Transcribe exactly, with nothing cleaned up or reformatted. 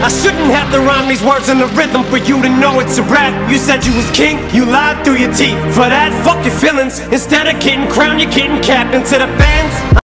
I shouldn't have to rhyme these words in the rhythm for you to know it's a rap. You said you was king, you lied through your teeth. For that, fuck your feelings. Instead of getting crowned, you're getting capped. And to the fans,